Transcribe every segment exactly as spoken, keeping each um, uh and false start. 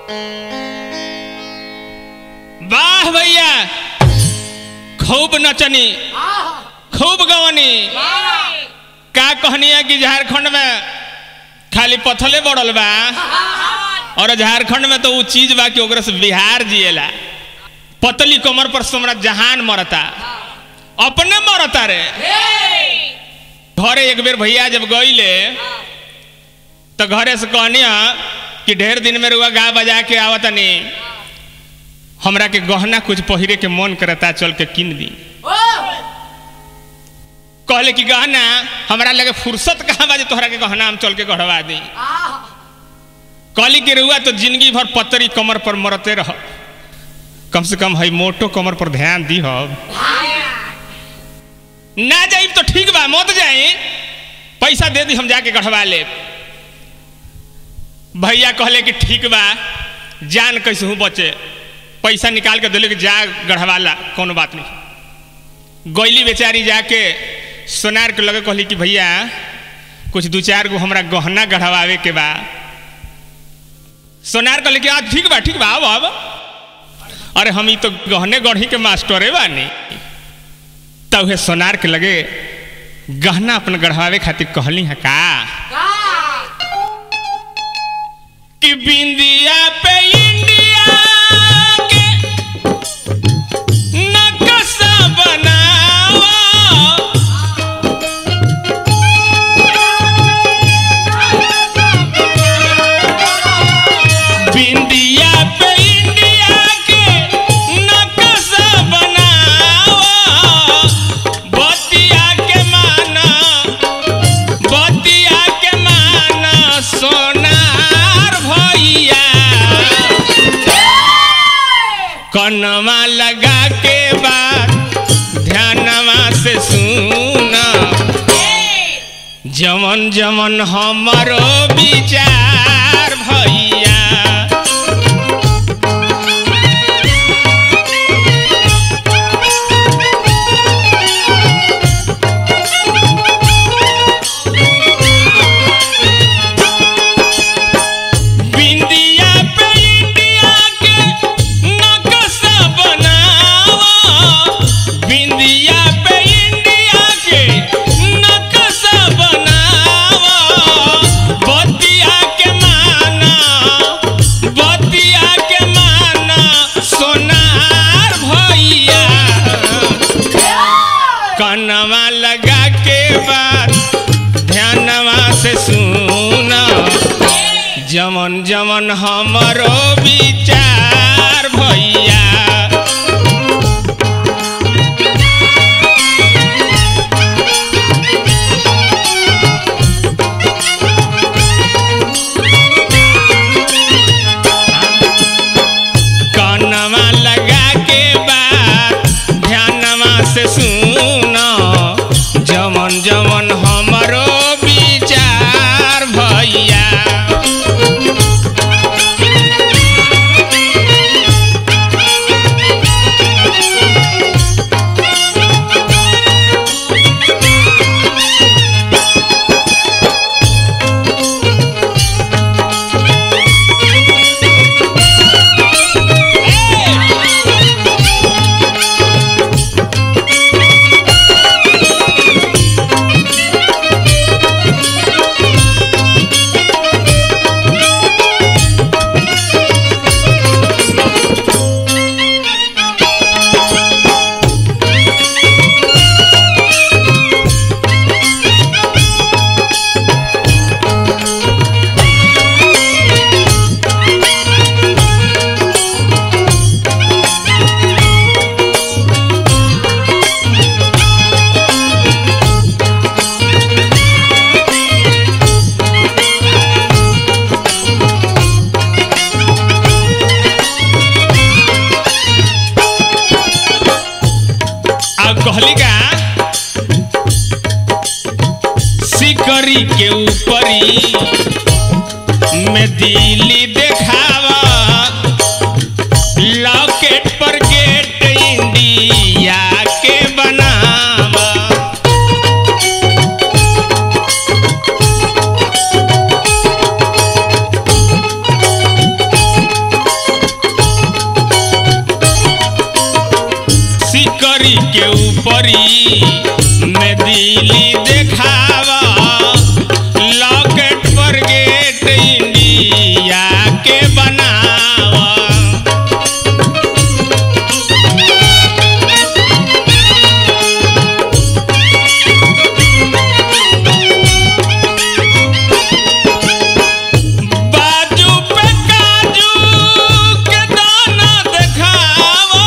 वाह भैया, खूब नचनी, खूब गवनी। का कहनी है कि झारखंड में खाली पथले बढ़ल बा और झारखंड में तो वो चीज बा कि ओकरे से बिहार जिएला। पतली कमर पर हमरा जहान मरता, अपने मरता रे। घरे एक बेर भैया जब गईले तो घरे से कहनी कि ढेर दिन में रुआ गा बजा के आवतनी, हमरा के गहना कुछ पहिरे के मन करता, चल के किन दी। कहले कि गहना हमरा लगे फुर्सत कहाँ बाजे तोहरा के गहना हम चल के गढ़वा दी। कहली कि रुआ तो जिंदगी भर पतरी कमर पर मरते रह, कम से कम है मोटो कमर पर ध्यान दी। हो ना जाई तो ठीक बा, मत जाई, पैसा दे दी हम जाके गढ़वा ले। भैया कहले कि ठीक बा, जान कैसे हूँ बचे, पैसा निकाल के दिले कि जा गढ़वाला, कोनो बात नहीं। गैली बेचारी जाके सोनार के लगे कहली कि भैया कुछ दो चार गो हमरा गहना गढ़वावे के बा। सोनार कहले कि आज ठीक बा ठीक बा अब अब अरे हम ही तो गहने गढ़ी के मास्टरे बानी। तब तो सोनार के लगे गहना अपन गढ़वावे खातिर कहली है का कि बिंदिया पे इंडिया के नक्शा बनावा, बिंदिया पे इंडिया के नक्शा बनावा, बतिया के माना बतिया के माना सोनार भैया, कनवा लगा के बात ध्यानवा से सुना, जमन जमन हमारो विचार भैया। कनवा लगा के बात ध्यानवा से सुना, जमन जमन हमारो विचार भैया। कनवा लगा के बात ध्यानवा से सुना, जमन जमन हमारो विचार भैया। कहली का सिकरी के ऊपरी में दिल्ली देखावा, लॉकेट पर गेट इंडिया के बनावा। के ऊपरी में दिल्ली देखावा लॉकेट पर गेट इंडिया के बनावा। बाजू पे काजू के दाना देखावा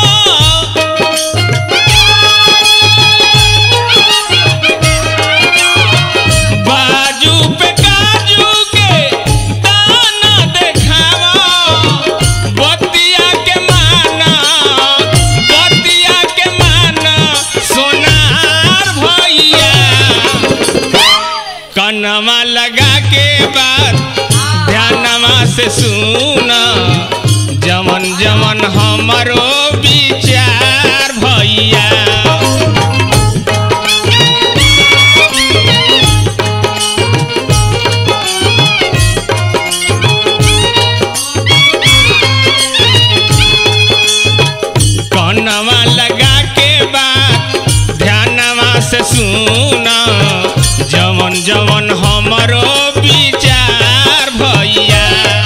बाजू पे काजू के दाना देखावा बतिया के माना बतिया के माना सोनार भैया कनमा लगा के बात ध्यानमा से सुना जमन जमन हमारो विचार भैया। कनमा लगा के बात ध्यानमा से सुना जमन जमन हमारो विचार भैया।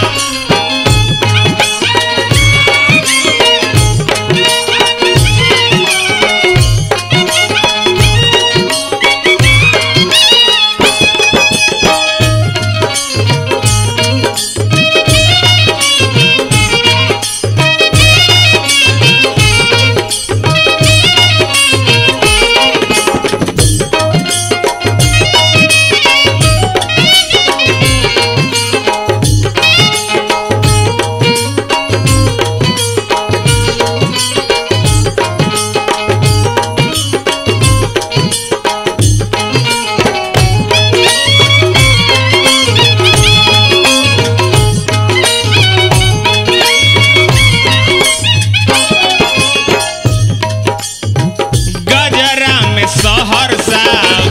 गजरा में सहरसा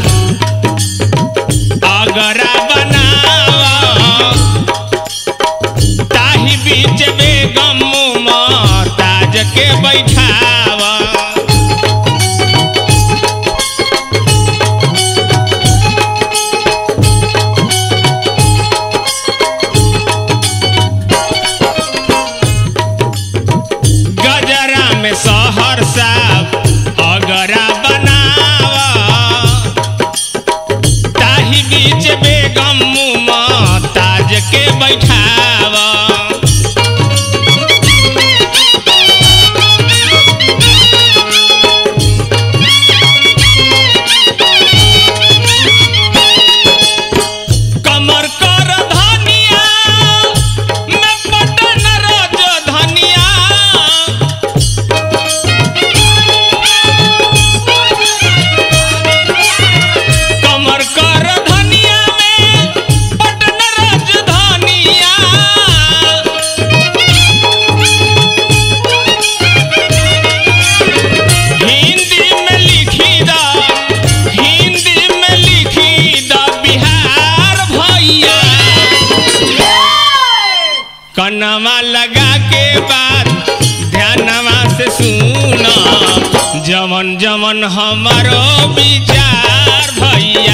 अगरा बनावा ताही बीच बेगम मुमताज के बैठावा। गजरा में सहरसा अगरा बनावा ताही बीच बेगम मुमताज के बैठावा। कमर कर धनिया में पटन रज धनिया कमर कर धनिया में पटन रज धनिया हिंदी में लिखी दा हिंदी में लिखी दा बिहार भैया। कनमा लगा के बात ध्यानमा से सुना जमन जमन हमारो विचार भैया।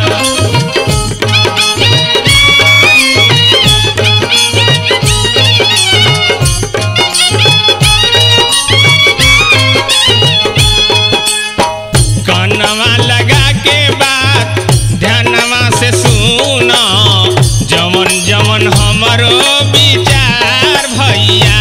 कनमा लगा के बात ध्यानमा से सुना जमन जमन हमारो विचार भैया।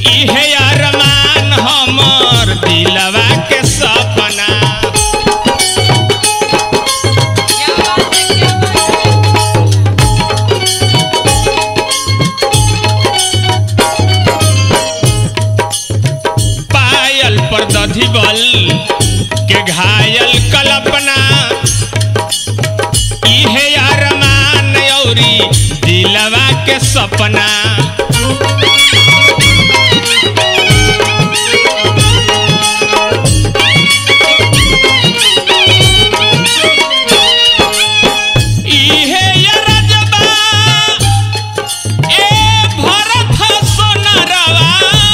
इहे अरमान हमर दिलवा के सपना पायल पर दधी बल के घायल कल्पना इहे अरमान औरी दिलवा के सपना इहे अरजबा ए भरत सोनरवा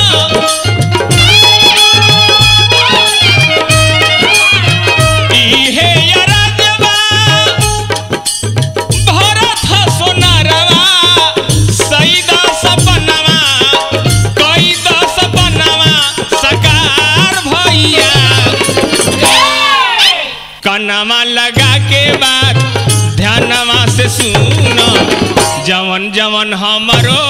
इहे अरजबा भरत सोनरवा सईदा सपनवा कई द सपनवा सकार भैया कनमा लगा के बात ध्यानवा से सुनो जवन जवन हमरो